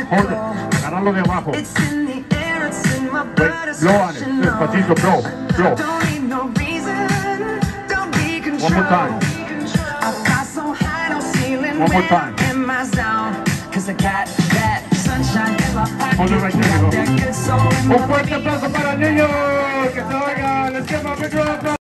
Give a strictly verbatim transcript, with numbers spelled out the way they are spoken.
Hold it. Agárralo de abajo. Wait, blow on it. Despacito, blow. Blow. One more time. One more time. Hold it right there. Un fuerte aplauso para el niño. Que se oiga el esquema.